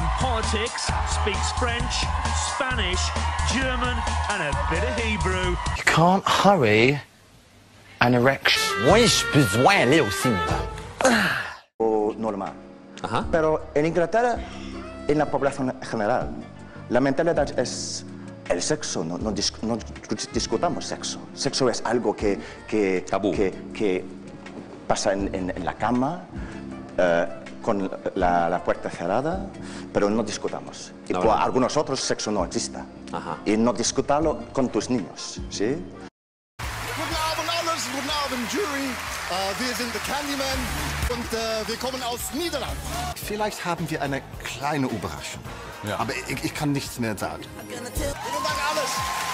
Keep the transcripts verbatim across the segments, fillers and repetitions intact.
in politics, speaks French, Spanish, German and a bit of Hebrew. You can't hurry an erection. Moi, j'ai besoin d'aller au cinéma. O normal. Ajá. Pero en Inglaterra, en la población general, la mentalidad es el sexo, no, no, dis, no discutamos sexo. Sexo es algo que, que, que, que pasa en, en, en la cama, uh, con la, la puerta cerrada, pero no discutamos. Y no, por no. algunos otros sexo no existe. Ajá. Y no discutarlo con tus niños, ¿sí? Guten Abend alles, guten Abend Jury. Uh, wir sind the Candyman und uh, wir kommen aus Niederland. Vielleicht haben wir eine kleine Überraschung. Ja. Aber ich, ich kann nichts mehr sagen. Vielen Dank alles.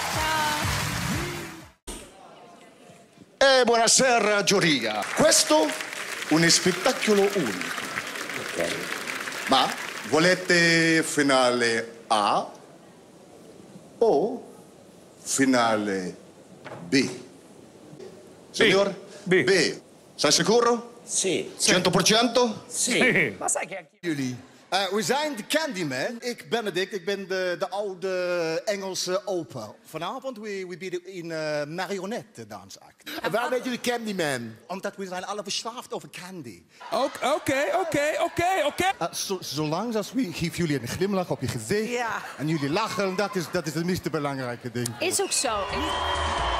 E buonasera giuria. Questo un spettacolo unico. Okay. Ma volete finale A o finale B? Signor? B. B. Sei sicuro? Sì. cento per cento? Sì. Maar zei ik Jullie. Uh, we zijn de Candyman. Ik, Benedict, ik ben de, de oude Engelse opa. Vanavond we, we bieden in uh, marionette dansact. En waarom heet jullie Candyman? Omdat we zijn alle verslaafd over candy. Oké, oké, oké, oké. Zolang als we geven jullie een glimlach op je gezicht. Ja. En jullie lachen, dat is, dat is het meest belangrijke ding. Is ook zo.